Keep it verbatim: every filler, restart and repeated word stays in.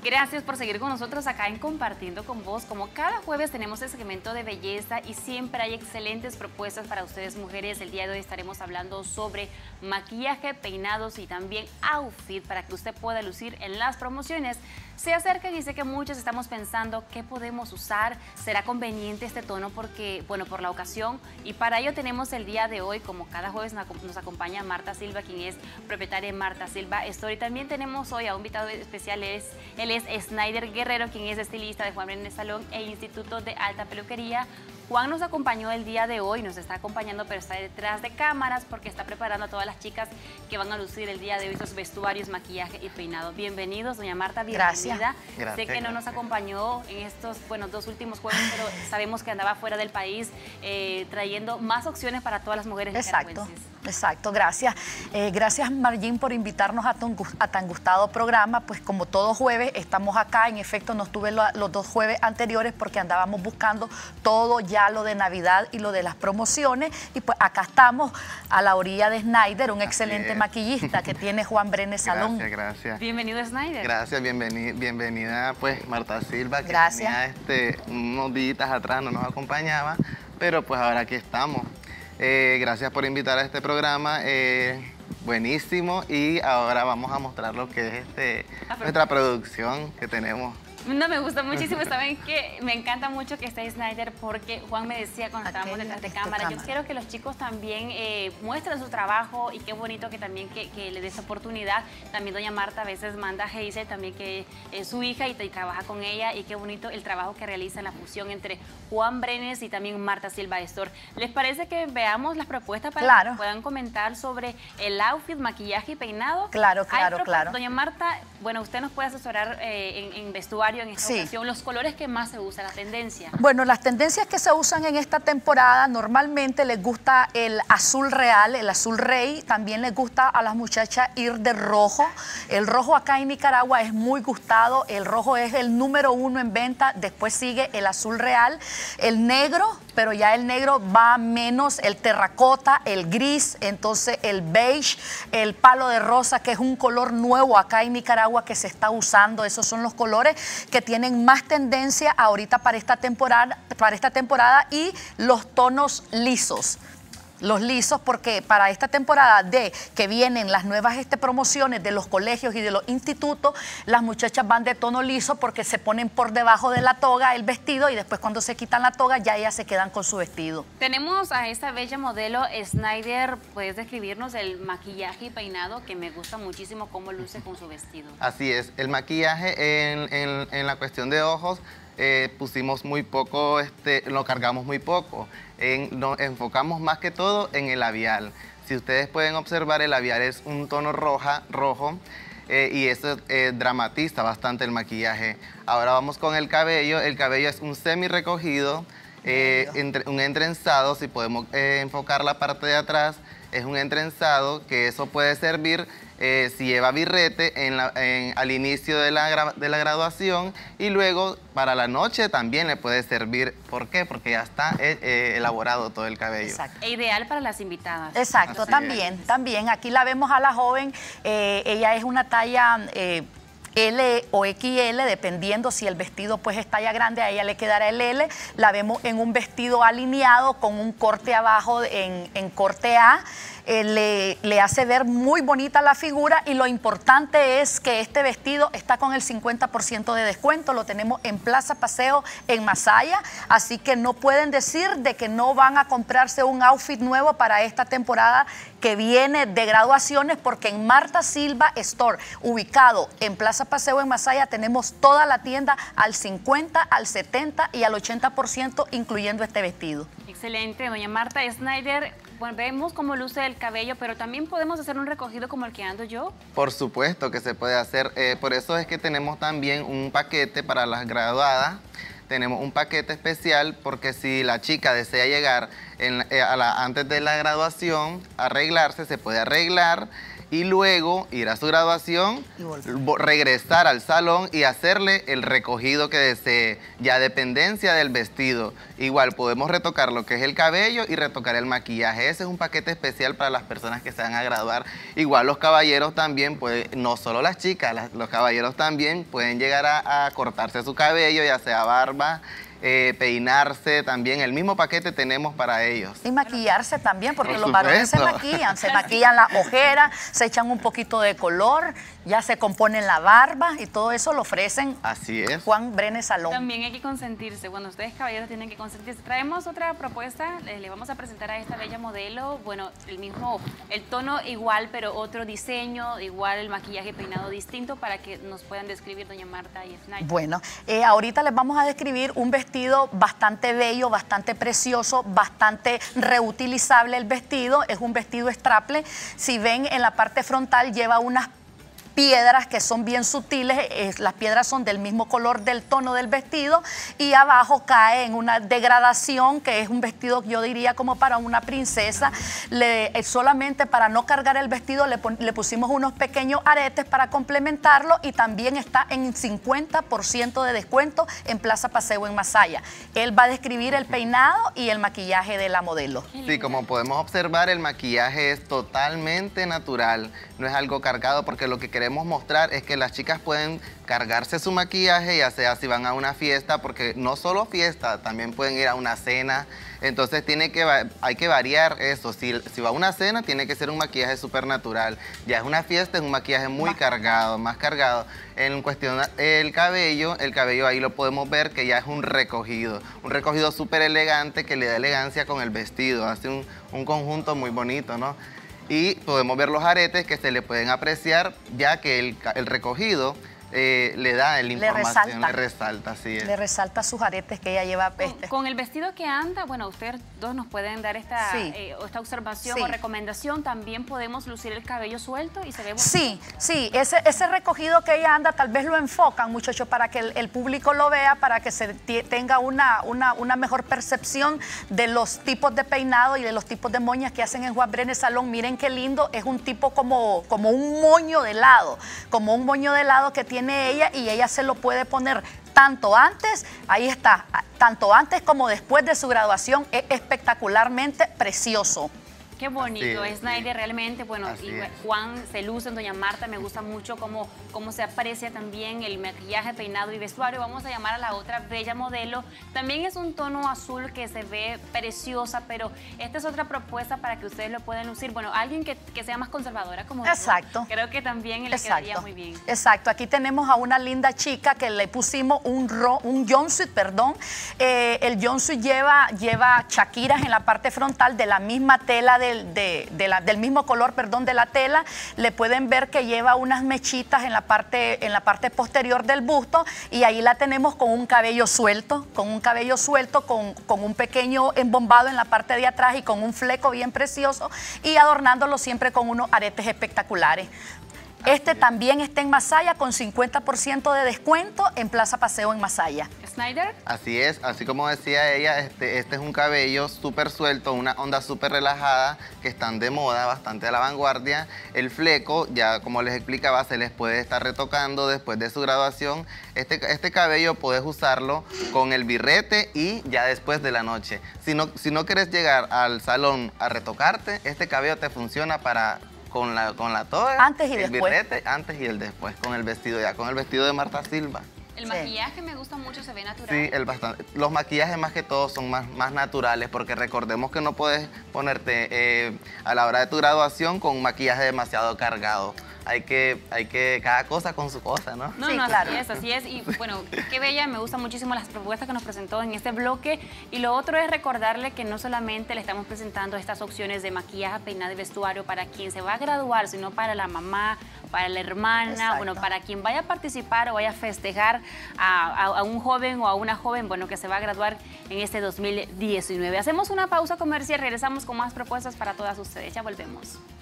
Gracias por seguir con nosotros acá en Compartiendo con Vos. Como cada jueves tenemos el segmento de belleza y siempre hay excelentes propuestas para ustedes mujeres. El día de hoy estaremos hablando sobre maquillaje, peinados y también outfit para que usted pueda lucir en las promociones. Se acercan y sé que muchos estamos pensando qué podemos usar, será conveniente este tono porque, bueno, por la ocasión. Y para ello tenemos el día de hoy, como cada jueves nos acompaña Marta Silva, quien es propietaria de Marta Silva Store. Y también tenemos hoy a un invitado especial, es, él es Snyder Guerrero, quien es estilista de Juan Brenes Salón e Instituto de Alta Peluquería. Juan nos acompañó el día de hoy, nos está acompañando, pero está detrás de cámaras porque está preparando a todas las chicas que van a lucir el día de hoy sus vestuarios, maquillaje y peinado. Bienvenidos, doña Marta, bienvenida. Gracias. Gracias. Sé que no nos acompañó en estos bueno, dos últimos jueves, pero sabemos que andaba fuera del país eh, trayendo más opciones para todas las mujeres Exacto, nicaragüenses. exacto, gracias. Eh, gracias, Margin, por invitarnos a tan, a tan gustado programa. Pues como todo jueves estamos acá, en efecto no estuve lo, los dos jueves anteriores porque andábamos buscando todo ya lo de Navidad y lo de las promociones, y pues acá estamos a la orilla de Snyder, un excelente maquillista que tiene Juan Brenes Salón. Gracias, gracias. Bienvenido, Snyder. Gracias, bienvenida, bienvenida pues Marta Silva, que gracias. tenía este, unos días atrás no nos acompañaba, pero pues ahora aquí estamos. Eh, gracias por invitar a este programa, eh, buenísimo, y ahora vamos a mostrar lo que es este, nuestra producción que tenemos. No, me gusta muchísimo, saben que me encanta mucho que esté Snyder porque Juan me decía cuando estábamos detrás de cámara, yo quiero que los chicos también eh, muestren su trabajo y qué bonito que también que, que le des oportunidad. También doña Marta a veces manda a Hazel también que es su hija y, y trabaja con ella, y qué bonito el trabajo que realiza en la fusión entre Juan Brenes y también Marta Silva Store. ¿Les parece que veamos las propuestas para claro. que puedan comentar sobre el outfit, maquillaje y peinado? Claro, claro, claro. Doña Marta, bueno, usted nos puede asesorar eh, en, en vestuario en esta sí. ocasión, los colores que más se usan, la tendencia. Bueno, las tendencias que se usan en esta temporada, normalmente les gusta el azul real, el azul rey, también les gusta a las muchachas ir de rojo. El rojo acá en Nicaragua es muy gustado, el rojo es el número uno en venta, después sigue el azul real, el negro, pero ya el negro va menos, el terracota, el gris, entonces el beige, el palo de rosa, que es un color nuevo acá en Nicaragua que se está usando. Esos son los colores que tienen más tendencia ahorita para esta temporada, para esta temporada y los tonos lisos. Los lisos, porque para esta temporada de que vienen las nuevas este, promociones de los colegios y de los institutos, las muchachas van de tono liso porque se ponen por debajo de la toga el vestido y después cuando se quitan la toga ya ellas se quedan con su vestido. Tenemos a esta bella modelo Snyder, ¿puedes describirnos el maquillaje y peinado? Que me gusta muchísimo cómo luce con su vestido. Así es, el maquillaje en, en, en la cuestión de ojos, Eh, pusimos muy poco, este, lo cargamos muy poco, en, nos enfocamos más que todo en el labial. Si ustedes pueden observar, el labial es un tono roja, rojo eh, y eso eh, dramatiza bastante el maquillaje. Ahora vamos con el cabello. El cabello es un semi recogido, eh, entre, un entrenzado. Si podemos eh, enfocar la parte de atrás, es un entrenzado que eso puede servir Eh, si lleva birrete en la, en, al inicio de la, de la graduación, y luego para la noche también le puede servir. ¿Por qué? Porque ya está eh, eh, elaborado todo el cabello. Exacto. E ideal para las invitadas. Exacto, Así también, es. también. Aquí la vemos a la joven, eh, ella es una talla eh, L o equis ele, dependiendo si el vestido pues es talla grande, a ella le quedará el L. La vemos en un vestido alineado con un corte abajo en, en corte A. Eh, le, le hace ver muy bonita la figura, y lo importante es que este vestido está con el cincuenta por ciento de descuento. Lo tenemos en Plaza Paseo en Masaya, así que no pueden decir de que no van a comprarse un outfit nuevo para esta temporada que viene de graduaciones, porque en Marta Silva Store, ubicado en Plaza Paseo en Masaya, tenemos toda la tienda al cincuenta, al setenta y al ochenta por ciento, incluyendo este vestido. Excelente, doña Marta Snyder. Bueno, vemos cómo luce el cabello, pero también podemos hacer un recogido como el que ando yo. Por supuesto que se puede hacer. Eh, por eso es que tenemos también un paquete para las graduadas. Tenemos un paquete especial porque si la chica desea llegar en, eh, a la, antes de la graduación, arreglarse, se puede arreglar y luego ir a su graduación, regresar al salón y hacerle el recogido que desee, ya dependencia del vestido. Igual podemos retocar lo que es el cabello y retocar el maquillaje. Ese es un paquete especial para las personas que se van a graduar. Igual los caballeros también, pueden, no solo las chicas, las, los caballeros también pueden llegar a, a cortarse su cabello, ya sea barba, Eh, peinarse también, el mismo paquete tenemos para ellos. Y maquillarse también, porque Por los varones se supuesto. maquillan, se maquillan la ojera, se echan un poquito de color, ya se componen la barba y todo eso lo ofrecen. Así es. Juan Brenes Salón. También hay que consentirse, bueno, ustedes caballeros tienen que consentirse. Traemos otra propuesta, le, le vamos a presentar a esta bella modelo, bueno, el mismo, el tono igual, pero otro diseño, igual el maquillaje y peinado distinto para que nos puedan describir doña Marta y Snider. Bueno, eh, ahorita les vamos a describir un vestido bastante bello, bastante precioso, bastante reutilizable el vestido. Es un vestido straple. Si ven, en la parte frontal lleva unas piedras que son bien sutiles, eh, las piedras son del mismo color del tono del vestido y abajo cae en una degradación que es un vestido, yo diría, como para una princesa. Le, eh, solamente para no cargar el vestido le, le pusimos unos pequeños aretes para complementarlo y también está en cincuenta por ciento de descuento en Plaza Paseo en Masaya. Él va a describir el peinado y el maquillaje de la modelo. Sí, como podemos observar, el maquillaje es totalmente natural, no es algo cargado, porque lo que queremos mostrar es que las chicas pueden cargarse su maquillaje, ya sea si van a una fiesta, porque no solo fiesta, también pueden ir a una cena. Entonces tiene que, hay que variar eso. Si, si va a una cena, tiene que ser un maquillaje súper natural. Ya es una fiesta, es un maquillaje muy más cargado, más cargado. En cuestión del cabello, el cabello ahí lo podemos ver que ya es un recogido. Un recogido súper elegante que le da elegancia con el vestido. Hace un, un conjunto muy bonito, ¿no? Y podemos ver los aretes que se le pueden apreciar, ya que el, el recogido eh, le da la información, le resalta, le resalta, así es. Le resalta sus aretes que ella lleva. Con, este. con el vestido que anda, bueno, ustedes dos nos pueden dar esta, sí. eh, esta observación sí. o recomendación. También podemos lucir el cabello suelto y se ve bonito. Sí, sí, ese, ese recogido que ella anda, tal vez lo enfocan, muchachos, para que el, el público lo vea, para que se tenga una, una, una mejor percepción de los tipos de peinado y de los tipos de moñas que hacen en Juan Brenes Salón. Miren qué lindo, es un tipo como, como un moño de lado, como un moño de lado que tiene ella y ella se lo puede poner tanto antes, ahí está, tanto antes como después de su graduación. Es espectacularmente precioso. Qué bonito, es Snider, realmente, bueno, Así y es. Juan se luce, doña Marta, me gusta mucho cómo, cómo se aprecia también el maquillaje, peinado y vestuario. Vamos a llamar a la otra bella modelo. También es un tono azul que se ve preciosa, pero esta es otra propuesta para que ustedes lo puedan lucir. Bueno, alguien que, que sea más conservadora como Exacto. tú, creo que también le Exacto. quedaría muy bien. Exacto, aquí tenemos a una linda chica que le pusimos un, ro, un jumpsuit, perdón. Eh, el jumpsuit lleva, lleva chaquiras en la parte frontal de la misma tela de De, de la, del mismo color, perdón, de la tela. Le pueden ver que lleva unas mechitas en la parte, en la parte posterior del busto y ahí la tenemos con un cabello suelto, con un cabello suelto, con, con un pequeño embombado en la parte de atrás y con un fleco bien precioso y adornándolo siempre con unos aretes espectaculares. Este también está en Masaya con cincuenta por ciento de descuento en Plaza Paseo en Masaya. ¿Snider? Así es, así como decía ella, este, este es un cabello súper suelto, una onda súper relajada, que están de moda, bastante a la vanguardia. El fleco, ya como les explicaba, se les puede estar retocando después de su graduación. Este, este cabello puedes usarlo con el birrete y ya después de la noche. Si no, si no quieres llegar al salón a retocarte, este cabello te funciona para... Con la, con la toga, antes y el después. birrete, antes y el después, con el vestido ya, con el vestido de Marta Silva. El sí. maquillaje me gusta mucho, se ve natural. Sí, el bastante. Los maquillajes más que todo son más, más naturales, porque recordemos que no puedes ponerte eh, a la hora de tu graduación con un maquillaje demasiado cargado. Hay que, hay que, cada cosa con su cosa, ¿no? No, sí, no, claro. así es, así es. Y bueno, qué bella, me gustan muchísimo las propuestas que nos presentó en este bloque. Y lo otro es recordarle que no solamente le estamos presentando estas opciones de maquillaje, peinado y vestuario para quien se va a graduar, sino para la mamá, para la hermana, Exacto. bueno, para quien vaya a participar o vaya a festejar a, a, a un joven o a una joven, bueno, que se va a graduar en este dos mil diecinueve. Hacemos una pausa comercial, regresamos con más propuestas para todas ustedes. Ya volvemos.